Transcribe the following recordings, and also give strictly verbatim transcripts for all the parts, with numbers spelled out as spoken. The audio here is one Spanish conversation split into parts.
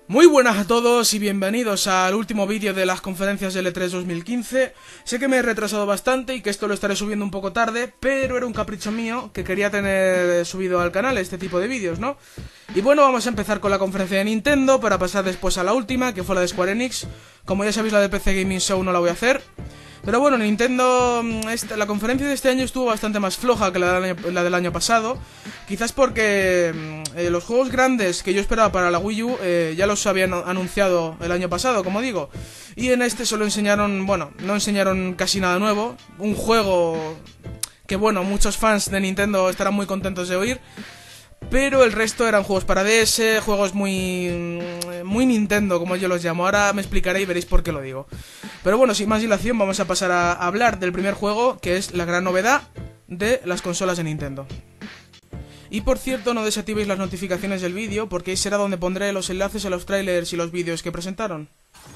Muy buenas a todos y bienvenidos al último vídeo de las conferencias de L tres dos mil quince. Sé que me he retrasado bastante y que esto lo estaré subiendo un poco tarde, pero era un capricho mío que quería tener subido al canal este tipo de vídeos, ¿no? Y bueno, vamos a empezar con la conferencia de Nintendo para pasar después a la última, que fue la de Square Enix. Como ya sabéis, la de P C Gaming Show no la voy a hacer. Pero bueno, Nintendo, esta, la conferencia de este año estuvo bastante más floja que la del año, la del año pasado. Quizás porque eh, los juegos grandes que yo esperaba para la Wii U eh, ya los habían anunciado el año pasado, como digo. Y en este solo enseñaron, bueno, no enseñaron casi nada nuevo. Un juego que, bueno, muchos fans de Nintendo estarán muy contentos de oír. Pero el resto eran juegos para D S, juegos muy muy Nintendo, como yo los llamo. Ahora me explicaré y veréis por qué lo digo. Pero bueno, sin más dilación, vamos a pasar a hablar del primer juego, que es la gran novedad de las consolas de Nintendo. Y por cierto, no desactivéis las notificaciones del vídeo, porque ahí será donde pondré los enlaces a los trailers y los vídeos que presentaron.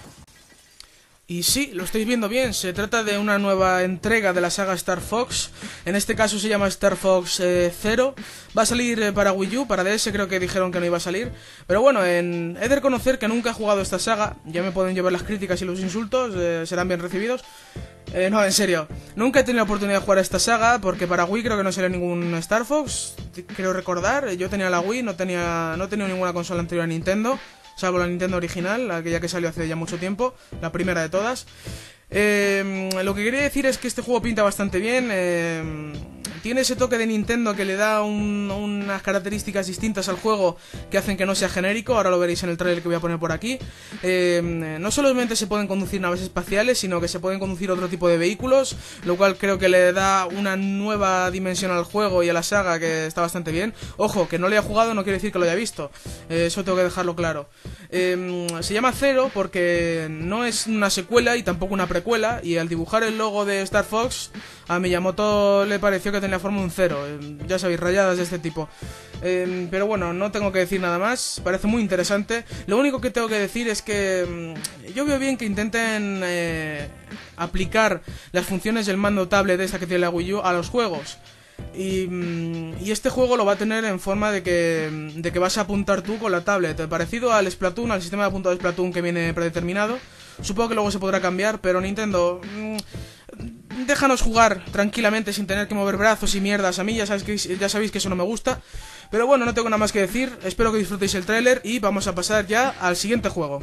Y sí, lo estáis viendo bien, se trata de una nueva entrega de la saga Star Fox. En este caso se llama Star Fox eh, Zero. Va a salir eh, para Wii U, para D S creo que dijeron que no iba a salir. Pero bueno, en... he de reconocer que nunca he jugado esta saga. Ya me pueden llevar las críticas y los insultos, eh, serán bien recibidos. Eh, no, en serio, nunca he tenido la oportunidad de jugar a esta saga, porque para Wii creo que no salió ningún Star Fox. Creo recordar, yo tenía la Wii, no tenía, no tenía ninguna consola anterior a Nintendo, salvo la Nintendo original, aquella que salió hace ya mucho tiempo, la primera de todas. Eh, lo que quería decir es que este juego pinta bastante bien. eh, Tiene ese toque de Nintendo que le da un, unas características distintas al juego que hacen que no sea genérico. Ahora lo veréis en el trailer que voy a poner por aquí. eh, No solamente se pueden conducir naves espaciales, sino que se pueden conducir otro tipo de vehículos, lo cual creo que le da una nueva dimensión al juego y a la saga que está bastante bien. Ojo, que no lo haya jugado no quiere decir que lo haya visto, eh, eso tengo que dejarlo claro. eh, Se llama Zero porque no es una secuela y tampoco una precuela, y al dibujar el logo de Star Fox a Miyamoto le pareció que tenía forma de un cero, eh, ya sabéis, rayadas de este tipo. eh, Pero bueno, no tengo que decir nada más, parece muy interesante. Lo único que tengo que decir es que mm, yo veo bien que intenten eh, aplicar las funciones del mando tablet de esta que tiene la Wii U a los juegos. Y, y este juego lo va a tener en forma de que, de que vas a apuntar tú con la tablet, parecido al Splatoon, al sistema de apuntado de Splatoon que viene predeterminado. Supongo que luego se podrá cambiar, pero Nintendo, mmm, déjanos jugar tranquilamente sin tener que mover brazos y mierdas. A mí ya sabéis, que, ya sabéis que eso no me gusta. Pero bueno, no tengo nada más que decir, espero que disfrutéis el tráiler y vamos a pasar ya al siguiente juego.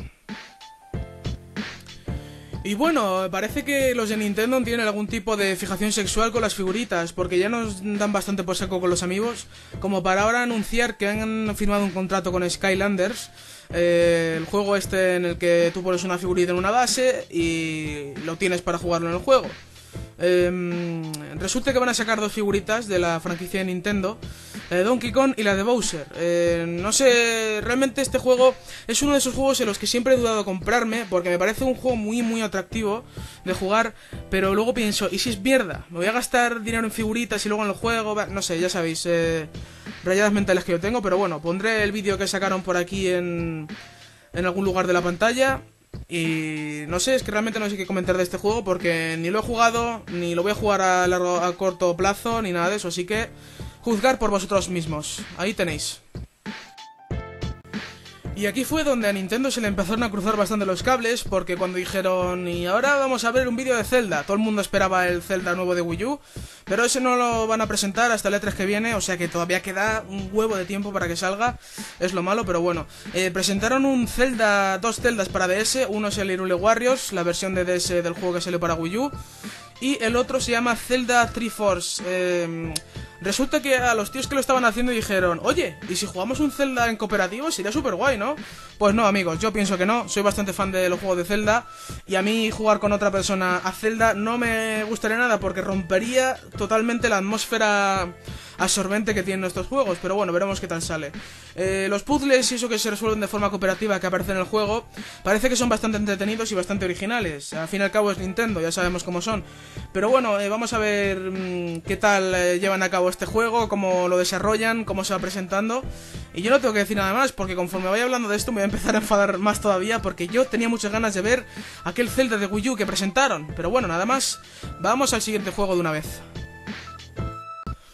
Y bueno, parece que los de Nintendo tienen algún tipo de fijación sexual con las figuritas, porque ya nos dan bastante por saco con los amigos, como para ahora anunciar que han firmado un contrato con Skylanders, eh, el juego este en el que tú pones una figurita en una base y lo tienes para jugarlo en el juego. Eh, resulta que van a sacar dos figuritas de la franquicia de Nintendo, eh, Donkey Kong y la de Bowser. eh, No sé, realmente este juego es uno de esos juegos en los que siempre he dudado de comprarme, porque me parece un juego muy muy atractivo de jugar, pero luego pienso, ¿y si es mierda? ¿Me voy a gastar dinero en figuritas y luego en el juego? No sé, ya sabéis, eh, rayadas mentales que yo tengo. Pero bueno, pondré el vídeo que sacaron por aquí en, en algún lugar de la pantalla. Y no sé, es que realmente no sé qué comentar de este juego, porque ni lo he jugado, ni lo voy a jugar a, largo, a corto plazo, ni nada de eso. Así que juzgar por vosotros mismos. Ahí tenéis. Y aquí fue donde a Nintendo se le empezaron a cruzar bastante los cables, porque cuando dijeron, y ahora vamos a ver un vídeo de Zelda, todo el mundo esperaba el Zelda nuevo de Wii U, pero ese no lo van a presentar hasta el E tres que viene, o sea que todavía queda un huevo de tiempo para que salga, es lo malo, pero bueno. Eh, presentaron un Zelda, dos Zeldas para D S, uno es el Hyrule Warriors, la versión de D S del juego que salió para Wii U, y el otro se llama Zelda Triforce. eh... Resulta que a los tíos que lo estaban haciendo dijeron, oye, ¿y si jugamos un Zelda en cooperativo? Sería súper guay, ¿no? Pues no, amigos, yo pienso que no. Soy bastante fan de los juegos de Zelda, y a mí jugar con otra persona a Zelda no me gustaría nada, porque rompería totalmente la atmósfera absorbente que tienen estos juegos. Pero bueno, veremos qué tal sale. eh, Los puzzles y eso que se resuelven de forma cooperativa que aparecen en el juego parece que son bastante entretenidos y bastante originales. Al fin y al cabo es Nintendo, ya sabemos cómo son. Pero bueno, eh, vamos a ver mmm, qué tal eh, llevan a cabo este juego, cómo lo desarrollan, cómo se va presentando. Y yo no tengo que decir nada más, porque conforme vaya hablando de esto me voy a empezar a enfadar más todavía, porque yo tenía muchas ganas de ver aquel Zelda de Wii U que presentaron. Pero bueno, nada más, vamos al siguiente juego de una vez.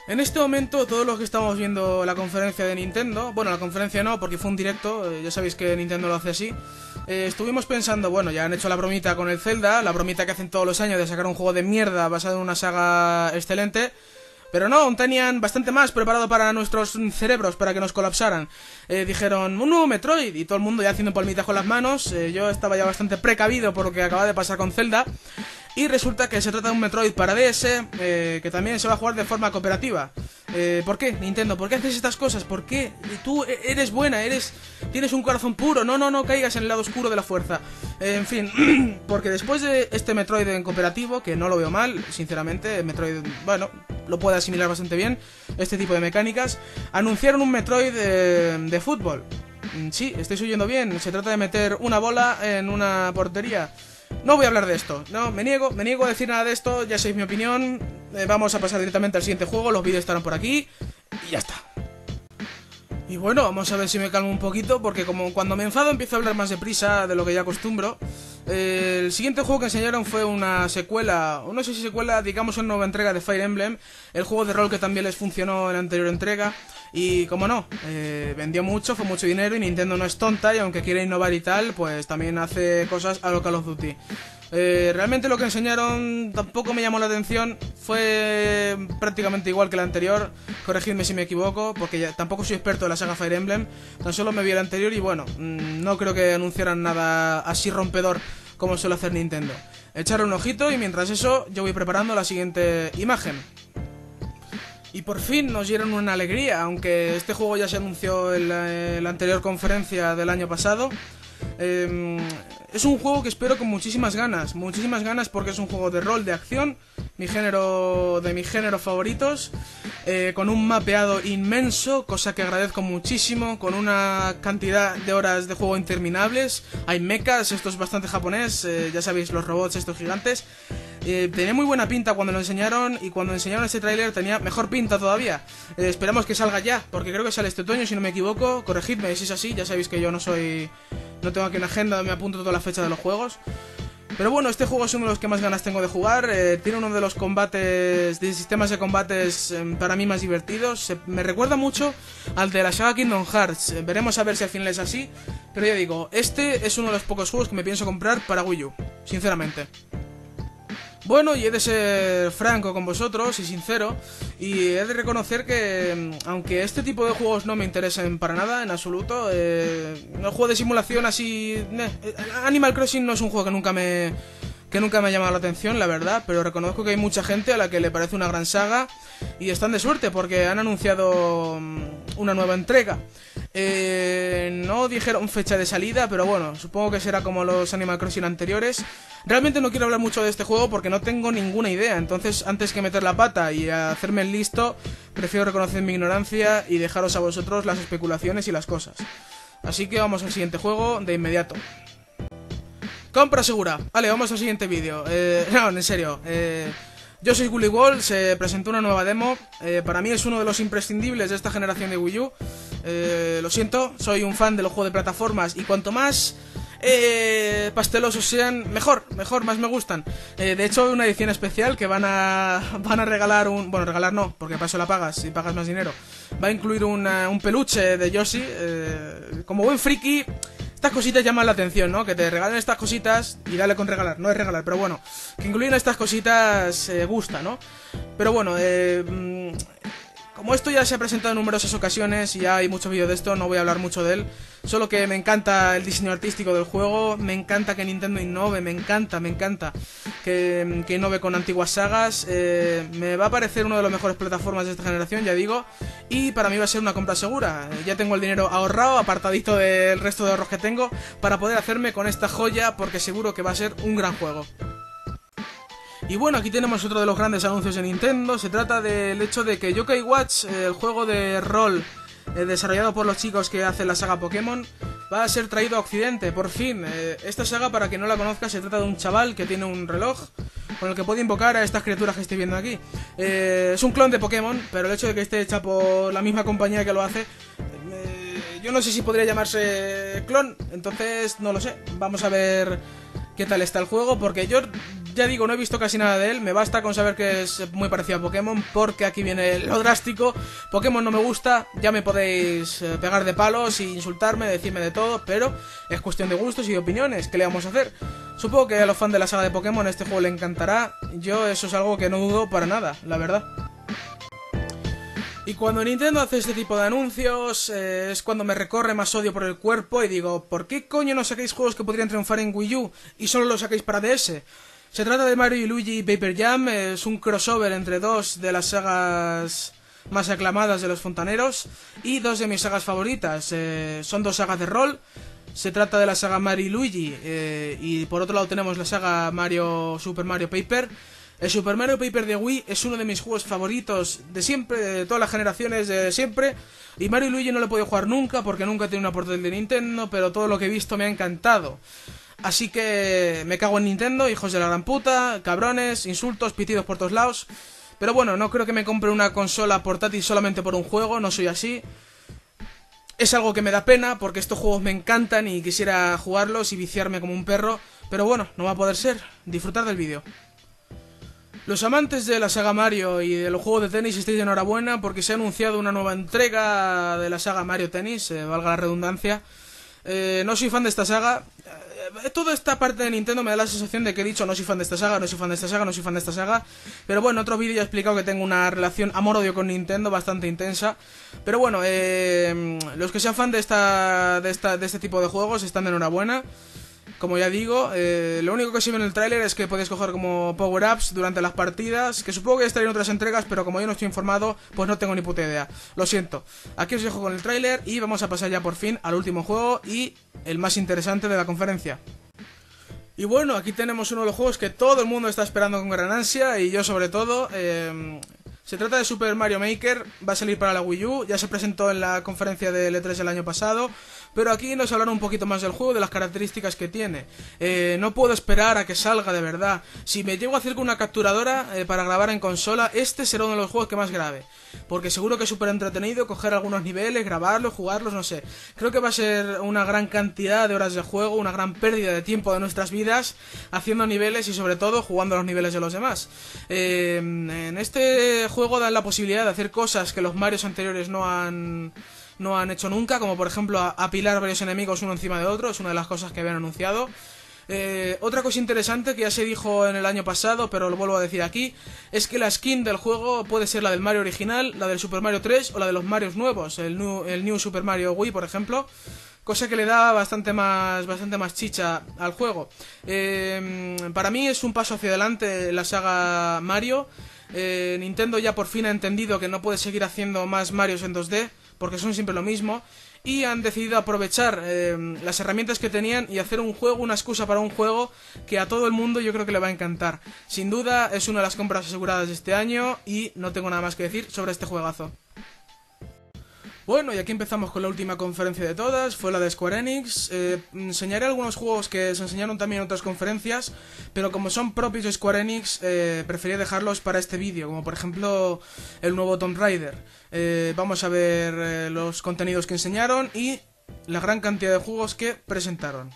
En este momento, todos los que estamos viendo la conferencia de Nintendo, bueno, la conferencia no, porque fue un directo, eh, ya sabéis que Nintendo lo hace así, eh, estuvimos pensando, bueno, ya han hecho la bromita con el Zelda, la bromita que hacen todos los años de sacar un juego de mierda basado en una saga excelente, pero no, aún tenían bastante más preparado para nuestros cerebros, para que nos colapsaran. Eh, dijeron, un nuevo Metroid, y todo el mundo ya haciendo palmitas con las manos. Eh, yo estaba ya bastante precavido por lo que acaba de pasar con Zelda. Y resulta que se trata de un Metroid para D S, eh, que también se va a jugar de forma cooperativa. Eh, ¿Por qué, Nintendo? ¿Por qué haces estas cosas? ¿Por qué? Tú eres buena, eres tienes un corazón puro. No, no, no caigas en el lado oscuro de la fuerza. Eh, en fin, porque después de este Metroid en cooperativo, que no lo veo mal, sinceramente, Metroid, bueno, lo puede asimilar bastante bien, este tipo de mecánicas, anunciaron un Metroid eh, de fútbol. Sí, estáis oyendo bien, se trata de meter una bola en una portería. No voy a hablar de esto, no, me niego, me niego a decir nada de esto, ya sabéis mi opinión. eh, Vamos a pasar directamente al siguiente juego, los vídeos estarán por aquí y ya está. Y bueno, vamos a ver si me calmo un poquito, porque como cuando me enfado empiezo a hablar más deprisa de lo que ya acostumbro. eh, El siguiente juego que enseñaron fue una secuela, o no sé si secuela, digamos una nueva entrega de Fire Emblem, el juego de rol que también les funcionó en la anterior entrega. Y como no, eh, vendió mucho, fue mucho dinero y Nintendo no es tonta y aunque quiere innovar y tal, pues también hace cosas a lo Call of Duty. Eh, realmente lo que enseñaron tampoco me llamó la atención, fue prácticamente igual que la anterior, corregidme si me equivoco, porque ya, tampoco soy experto de la saga Fire Emblem, tan solo me vi el anterior y bueno, mmm, no creo que anunciaran nada así rompedor como suele hacer Nintendo. Echarle un ojito y mientras eso yo voy preparando la siguiente imagen. Y por fin nos dieron una alegría, aunque este juego ya se anunció en la, en la anterior conferencia del año pasado. Eh, es un juego que espero con muchísimas ganas, muchísimas ganas porque es un juego de rol de acción, mi género de mis géneros favoritos, eh, con un mapeado inmenso, cosa que agradezco muchísimo, con una cantidad de horas de juego interminables. Hay mechas, esto es bastante japonés, eh, ya sabéis, los robots estos gigantes. Eh, tenía muy buena pinta cuando lo enseñaron y cuando enseñaron este tráiler tenía mejor pinta todavía. Eh, esperamos que salga ya, porque creo que sale este otoño si no me equivoco. Corregidme si es así, ya sabéis que yo no soy... no tengo aquí una agenda donde me apunto toda la fecha de los juegos. Pero bueno, este juego es uno de los que más ganas tengo de jugar. eh, Tiene uno de los combates, de sistemas de combates eh, para mí más divertidos. Se, me recuerda mucho al de la saga Kingdom Hearts. eh, Veremos a ver si al final es así. Pero ya digo, este es uno de los pocos juegos que me pienso comprar para Wii U, sinceramente. Bueno, y he de ser franco con vosotros y sincero, y he de reconocer que, aunque este tipo de juegos no me interesen para nada, en absoluto, eh, el juego de simulación así... Eh, Animal Crossing no es un juego que nunca me... que nunca me ha llamado la atención, la verdad, pero reconozco que hay mucha gente a la que le parece una gran saga, y están de suerte porque han anunciado una nueva entrega. Eh, no dijeron fecha de salida, pero bueno, supongo que será como los Animal Crossing anteriores. Realmente no quiero hablar mucho de este juego porque no tengo ninguna idea, entonces antes que meter la pata y hacerme el listo, prefiero reconocer mi ignorancia y dejaros a vosotros las especulaciones y las cosas. Así que vamos al siguiente juego de inmediato. Compra segura. Vale, vamos al siguiente vídeo. Eh, no, en serio. Eh, yo soy Gully Wall, se presentó una nueva demo. Eh, para mí es uno de los imprescindibles de esta generación de Wii U. Eh, lo siento, soy un fan de los juegos de plataformas y cuanto más eh, pastelosos sean, mejor, mejor, más me gustan. Eh, de hecho, hay una edición especial que van a van a regalar un... Bueno, regalar no, porque para eso la pagas y pagas más dinero. Va a incluir una, un peluche de Yoshi. Eh, como buen friki... Estas cositas llaman la atención, ¿no? Que te regalen estas cositas y dale con regalar, no es regalar, pero bueno, que incluyan estas cositas eh, gusta, ¿no? Pero bueno, eh, como esto ya se ha presentado en numerosas ocasiones y ya hay muchos vídeos de esto, no voy a hablar mucho de él. Solo que me encanta el diseño artístico del juego, me encanta que Nintendo innove, me encanta, me encanta que, que innove con antiguas sagas. eh, Me va a parecer uno de los mejores plataformas de esta generación, ya digo. Y para mí va a ser una compra segura. Ya tengo el dinero ahorrado, apartadito del resto de ahorros que tengo, para poder hacerme con esta joya, porque seguro que va a ser un gran juego. Y bueno, aquí tenemos otro de los grandes anuncios de Nintendo. Se trata del hecho de que Yokai Watch, el juego de rol eh, desarrollado por los chicos que hacen la saga Pokémon, va a ser traído a Occidente, por fin. Eh, esta saga, para quien no la conozca, se trata de un chaval que tiene un reloj con el que puede invocar a estas criaturas que estoy viendo aquí. Eh, es un clon de Pokémon, pero el hecho de que esté hecha por la misma compañía que lo hace, eh, yo no sé si podría llamarse clon, entonces no lo sé. Vamos a ver qué tal está el juego, porque yo ya digo, no he visto casi nada de él, me basta con saber que es muy parecido a Pokémon, porque aquí viene lo drástico. Pokémon no me gusta, ya me podéis eh, pegar de palos e insultarme, decirme de todo, pero es cuestión de gustos y de opiniones, ¿qué le vamos a hacer? Supongo que a los fans de la saga de Pokémon este juego le encantará, yo eso es algo que no dudo para nada, la verdad. Y cuando Nintendo hace este tipo de anuncios, eh, es cuando me recorre más odio por el cuerpo y digo, ¿por qué coño no sacáis juegos que podrían triunfar en Wii U y solo los sacáis para D S? Se trata de Mario y Luigi Paper Jam, es un crossover entre dos de las sagas más aclamadas de los fontaneros y dos de mis sagas favoritas. Eh, son dos sagas de rol, se trata de la saga Mario y Luigi eh, y por otro lado tenemos la saga Mario Super Mario Paper. El Super Mario Paper de Wii es uno de mis juegos favoritos de siempre, de todas las generaciones de siempre. Y Mario y Luigi no lo he podido jugar nunca porque nunca he tenido una portátil de Nintendo, pero todo lo que he visto me ha encantado. Así que me cago en Nintendo, hijos de la gran puta, cabrones, insultos, pitidos por todos lados. Pero bueno, no creo que me compre una consola portátil solamente por un juego, no soy así. Es algo que me da pena porque estos juegos me encantan y quisiera jugarlos y viciarme como un perro. Pero bueno, no va a poder ser. Disfrutar del vídeo. Los amantes de la saga Mario y de los juegos de tenis estáis de enhorabuena porque se ha anunciado una nueva entrega de la saga Mario Tennis, eh, valga la redundancia. Eh, no soy fan de esta saga. Eh, toda esta parte de Nintendo me da la sensación de que he dicho no soy fan de esta saga, no soy fan de esta saga, no soy fan de esta saga. Pero bueno, en otro vídeo ya he explicado que tengo una relación amor-odio con Nintendo bastante intensa. Pero bueno, eh, los que sean fan de, esta, de, esta, de este tipo de juegos están de enhorabuena. Como ya digo, eh, lo único que se ve en el tráiler es que podéis coger como power-ups durante las partidas, que supongo que estarían otras entregas, pero como yo no estoy informado, pues no tengo ni puta idea. Lo siento. Aquí os dejo con el tráiler y vamos a pasar ya por fin al último juego y el más interesante de la conferencia. Y bueno, aquí tenemos uno de los juegos que todo el mundo está esperando con gran ansia, y yo sobre todo. Eh, se trata de Super Mario Maker, va a salir para la Wii U, ya se presentó en la conferencia de E tres el año pasado, pero aquí nos hablaron un poquito más del juego, de las características que tiene. Eh, no puedo esperar a que salga de verdad. Si me llego a hacer con una capturadora eh, para grabar en consola, este será uno de los juegos que más grabe, porque seguro que es súper entretenido coger algunos niveles, grabarlos, jugarlos, no sé. Creo que va a ser una gran cantidad de horas de juego, una gran pérdida de tiempo de nuestras vidas haciendo niveles y sobre todo jugando los niveles de los demás. Eh, en este juego dan la posibilidad de hacer cosas que los Marios anteriores no han... no han hecho nunca, como por ejemplo apilar varios enemigos uno encima de otro, es una de las cosas que habían anunciado. Eh, otra cosa interesante que ya se dijo en el año pasado, pero lo vuelvo a decir aquí, es que la skin del juego puede ser la del Mario original, la del Super Mario tres o la de los Marios nuevos, el New, el New Super Mario Wii, por ejemplo. Cosa que le da bastante más, bastante más chicha al juego. Eh, para mí es un paso hacia adelante la saga Mario. Eh, Nintendo ya por fin ha entendido que no puede seguir haciendo más Marios en dos D, porque son siempre lo mismo, y han decidido aprovechar eh, las herramientas que tenían y hacer un juego, una excusa para un juego que a todo el mundo yo creo que le va a encantar. Sin duda es una de las compras aseguradas de este año y no tengo nada más que decir sobre este juegazo. Bueno, y aquí empezamos con la última conferencia de todas, fue la de Square Enix. Eh, enseñaré algunos juegos que se enseñaron también en otras conferencias, pero como son propios de Square Enix, eh, preferí dejarlos para este vídeo, como por ejemplo el nuevo Tomb Raider. Eh, vamos a ver eh, los contenidos que enseñaron y la gran cantidad de juegos que presentaron.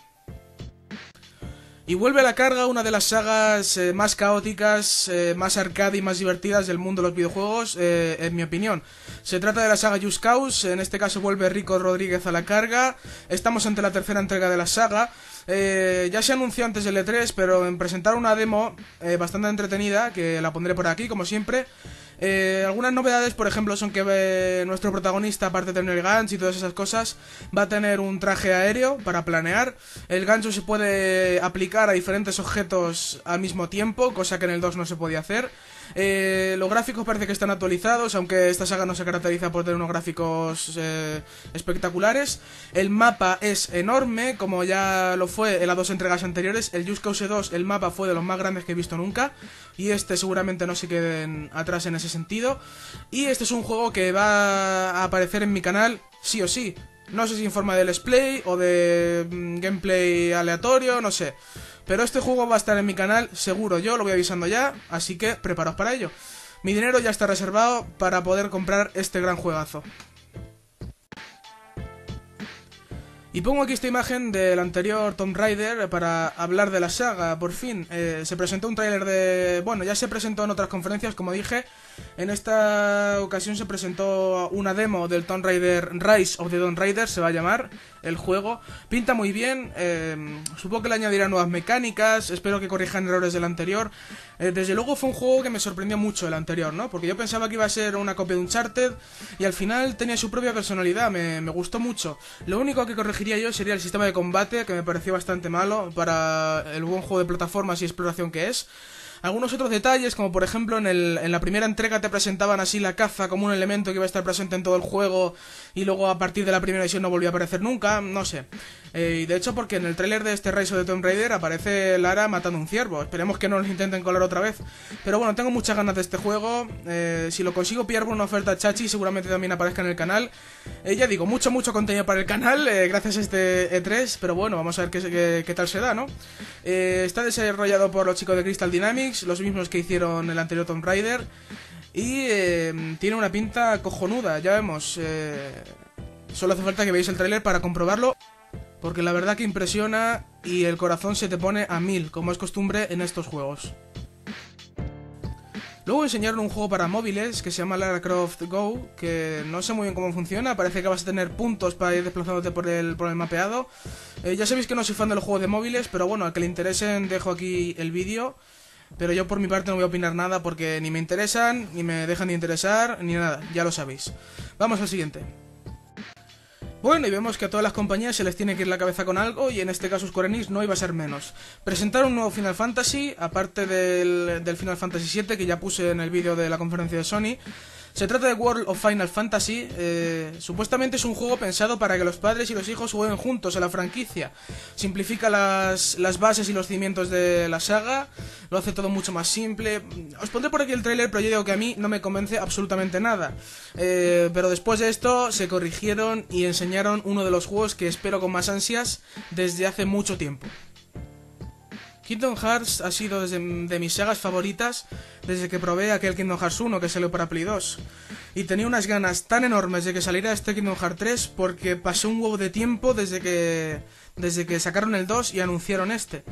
Y vuelve a la carga una de las sagas eh, más caóticas, eh, más arcade y más divertidas del mundo de los videojuegos, eh, en mi opinión. Se trata de la saga Just Cause, en este caso vuelve Rico Rodríguez a la carga. Estamos ante la tercera entrega de la saga. Eh, ya se anunció antes del E tres, pero en presentar una demo eh, bastante entretenida, que la pondré por aquí como siempre. Eh, algunas novedades, por ejemplo, son que eh, nuestro protagonista, aparte de tener el gancho y todas esas cosas, va a tener un traje aéreo para planear. El gancho se puede aplicar a diferentes objetos al mismo tiempo, cosa que en el dos no se podía hacer. Eh, los gráficos parece que están actualizados, aunque esta saga no se caracteriza por tener unos gráficos eh, espectaculares. El mapa es enorme, como ya lo fue en las dos entregas anteriores. El Just Cause dos, el mapa fue de los más grandes que he visto nunca, y este seguramente no se queden atrás en ese sentido. Y este es un juego que va a aparecer en mi canal sí o sí. No sé si en forma de let's play o de mm, gameplay aleatorio, no sé. Pero este juego va a estar en mi canal, seguro, yo lo voy avisando ya, así que preparaos para ello. Mi dinero ya está reservado para poder comprar este gran juegazo. Y pongo aquí esta imagen del anterior Tomb Raider para hablar de la saga, por fin. Eh, se presentó un tráiler de... Bueno, ya se presentó en otras conferencias, como dije. En esta ocasión se presentó una demo del Tomb Raider Rise of the Tomb Raider, se va a llamar el juego. Pinta muy bien, eh, supongo que le añadirán nuevas mecánicas, espero que corrijan errores del anterior. Eh, desde luego fue un juego que me sorprendió mucho el anterior, ¿no? Porque yo pensaba que iba a ser una copia de Uncharted y al final tenía su propia personalidad, me, me gustó mucho. Lo único que corregiría yo sería el sistema de combate, que me pareció bastante malo para el buen juego de plataformas y exploración que es. Algunos otros detalles, como por ejemplo en, el, en la primera entrega te presentaban así la caza como un elemento que iba a estar presente en todo el juego y luego a partir de la primera edición no volvió a aparecer nunca, no sé. Eh, y de hecho porque en el tráiler de este Rise of the Tomb Raider aparece Lara matando un ciervo, esperemos que no nos intenten colar otra vez. Pero bueno, tengo muchas ganas de este juego, eh, si lo consigo pillar por una oferta chachi seguramente también aparezca en el canal. Eh, ya digo, mucho mucho contenido para el canal, eh, gracias a este E tres, pero bueno, vamos a ver qué, qué, qué tal se da, ¿no? Eh, está desarrollado por los chicos de Crystal Dynamics, los mismos que hicieron el anterior Tomb Raider, y eh, tiene una pinta cojonuda, ya vemos. Eh, solo hace falta que veáis el tráiler para comprobarlo, porque la verdad que impresiona y el corazón se te pone a mil, como es costumbre en estos juegos. Luego enseñaron un juego para móviles que se llama Lara Croft Go, que no sé muy bien cómo funciona, parece que vas a tener puntos para ir desplazándote por el, por el mapeado. Eh, ya sabéis que no soy fan de los juegos de móviles, pero bueno, al que le interesen dejo aquí el vídeo. Pero yo por mi parte no voy a opinar nada porque ni me interesan, ni me dejan de interesar, ni nada, ya lo sabéis. Vamos al siguiente. Bueno, y vemos que a todas las compañías se les tiene que ir la cabeza con algo, y en este caso Square Enix no iba a ser menos. Presentaron un nuevo Final Fantasy, aparte del, del Final Fantasy siete, que ya puse en el vídeo de la conferencia de Sony. Se trata de World of Final Fantasy, eh, supuestamente es un juego pensado para que los padres y los hijos jueguen juntos a la franquicia. Simplifica las, las bases y los cimientos de la saga, lo hace todo mucho más simple. Os pondré por aquí el tráiler, pero yo digo que a mí no me convence absolutamente nada. Eh, pero después de esto se corrigieron y enseñaron uno de los juegos que espero con más ansias desde hace mucho tiempo. Kingdom Hearts ha sido desde, de mis sagas favoritas desde que probé aquel Kingdom Hearts uno que salió para Play dos. Y tenía unas ganas tan enormes de que saliera este Kingdom Hearts tres porque pasó un huevo de tiempo desde que, desde que sacaron el dos y anunciaron este.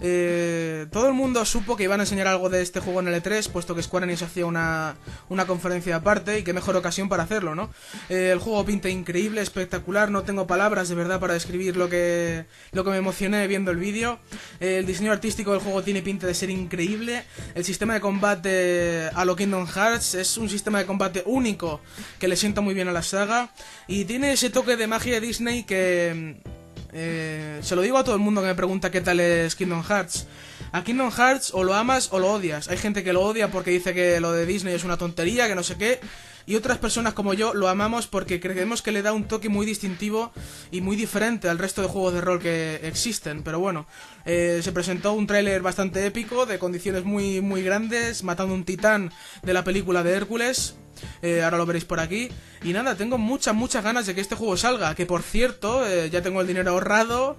Eh, todo el mundo supo que iban a enseñar algo de este juego en el E tres, puesto que Square Enix hacía una, una conferencia aparte, y qué mejor ocasión para hacerlo, ¿no? Eh, el juego pinta increíble, espectacular, no tengo palabras de verdad para describir lo que, lo que me emocioné viendo el vídeo. Eh, el diseño artístico del juego tiene pinta de ser increíble, el sistema de combate a lo Kingdom Hearts es un sistema de combate único que le sienta muy bien a la saga, y tiene ese toque de magia de Disney que... Eh, se lo digo a todo el mundo que me pregunta qué tal es Kingdom Hearts. A Kingdom Hearts o lo amas o lo odias. Hay gente que lo odia porque dice que lo de Disney es una tontería, que no sé qué, y otras personas como yo lo amamos porque creemos que le da un toque muy distintivo y muy diferente al resto de juegos de rol que existen. Pero bueno, eh, se presentó un tráiler bastante épico, de condiciones muy, muy grandes, matando un titán de la película de Hércules. Eh, ahora lo veréis por aquí. Y nada, tengo muchas, muchas ganas de que este juego salga. Que por cierto, eh, ya tengo el dinero ahorrado.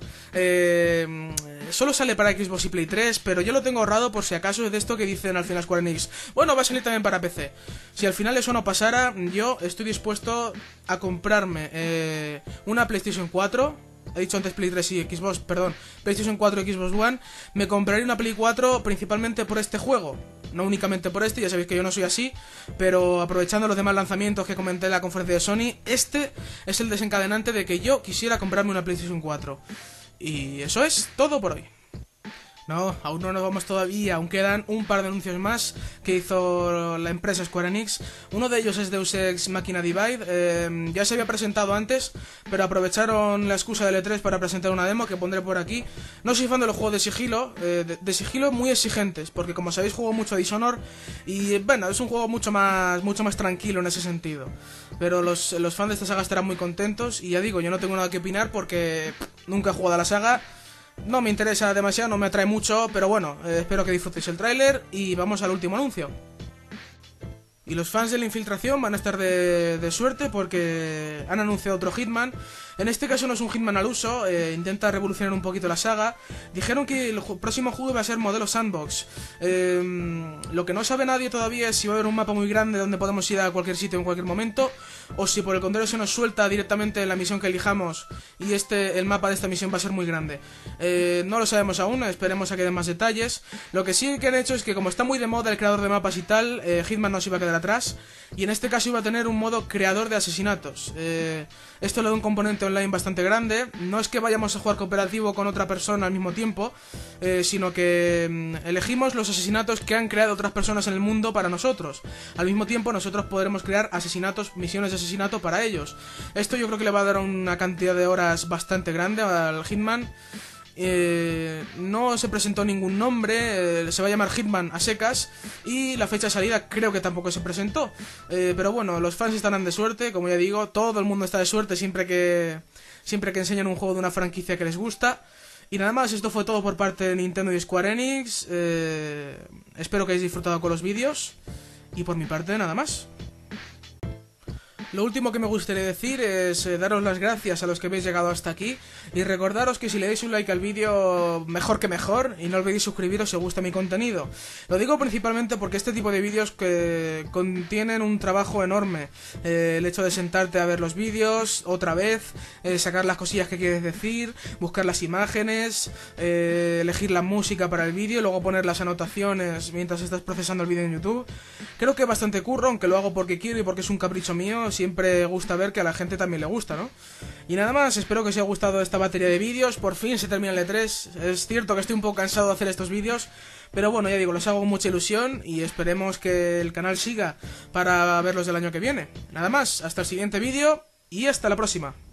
eh, Solo sale para Xbox y Play tres, pero yo lo tengo ahorrado por si acaso es de esto que dicen al final Square Enix: bueno, va a salir también para P C. Si al final eso no pasara, yo estoy dispuesto a comprarme eh, una PlayStation cuatro. He dicho antes Play tres y Xbox, perdón, PlayStation cuatro y Xbox One. Me compraré una Play cuatro principalmente por este juego, no únicamente por este, ya sabéis que yo no soy así, pero aprovechando los demás lanzamientos que comenté en la conferencia de Sony, este es el desencadenante de que yo quisiera comprarme una PlayStation cuatro. Y eso es todo por hoy. No, aún no nos vamos todavía, aún quedan un par de anuncios más que hizo la empresa Square Enix. Uno de ellos es Deus Ex Machina Divide, eh, ya se había presentado antes, pero aprovecharon la excusa del E tres para presentar una demo que pondré por aquí. No soy fan de los juegos de sigilo, eh, de, de sigilo muy exigentes, porque como sabéis juego mucho a Dishonored, y bueno, es un juego mucho más, mucho más tranquilo en ese sentido. Pero los, los fans de esta saga estarán muy contentos, y ya digo, yo no tengo nada que opinar porque nunca he jugado a la saga. No me interesa demasiado, no me atrae mucho, pero bueno, eh, espero que disfrutéis el tráiler y vamos al último anuncio. Y los fans de la infiltración van a estar de, de suerte porque han anunciado otro Hitman. En este caso no es un Hitman al uso, eh, intenta revolucionar un poquito la saga. Dijeron que el ju próximo juego va a ser modelo sandbox. Eh, lo que no sabe nadie todavía es si va a haber un mapa muy grande donde podemos ir a cualquier sitio en cualquier momento, o si por el contrario se nos suelta directamente la misión que elijamos y este el mapa de esta misión va a ser muy grande. Eh, no lo sabemos aún, esperemos a que den más detalles. Lo que sí que han hecho es que, como está muy de moda el creador de mapas y tal, eh, Hitman no se iba a quedar atrás, y en este caso iba a tener un modo creador de asesinatos. Eh, esto le da un componente online bastante grande. No es que vayamos a jugar cooperativo con otra persona al mismo tiempo, eh, sino que mm, elegimos los asesinatos que han creado otras personas en el mundo para nosotros. Al mismo tiempo nosotros podremos crear asesinatos, misiones de asesinato para ellos. Esto yo creo que le va a dar una cantidad de horas bastante grande al Hitman. Eh, no se presentó ningún nombre, eh, se va a llamar Hitman a secas, y la fecha de salida creo que tampoco se presentó, eh, pero bueno, los fans estarán de suerte, como ya digo, todo el mundo está de suerte siempre que, siempre que enseñan un juego de una franquicia que les gusta. Y nada más, esto fue todo por parte de Nintendo y Square Enix. eh, espero que hayáis disfrutado con los vídeos, y por mi parte nada más. Lo último que me gustaría decir es eh, daros las gracias a los que habéis llegado hasta aquí, y recordaros que si le dais un like al vídeo, mejor que mejor, y no olvidéis suscribiros si os gusta mi contenido. Lo digo principalmente porque este tipo de vídeos que contienen un trabajo enorme, eh, el hecho de sentarte a ver los vídeos otra vez, eh, sacar las cosillas que quieres decir, buscar las imágenes, eh, elegir la música para el vídeo, luego poner las anotaciones mientras estás procesando el vídeo en YouTube. Creo que es bastante curro, aunque lo hago porque quiero y porque es un capricho mío. Siempre gusta ver que a la gente también le gusta, ¿no? Y nada más, espero que os haya gustado esta batería de vídeos. Por fin se termina el E tres. Es cierto que estoy un poco cansado de hacer estos vídeos, pero bueno, ya digo, los hago con mucha ilusión y esperemos que el canal siga para verlos del año que viene. Nada más, hasta el siguiente vídeo y hasta la próxima.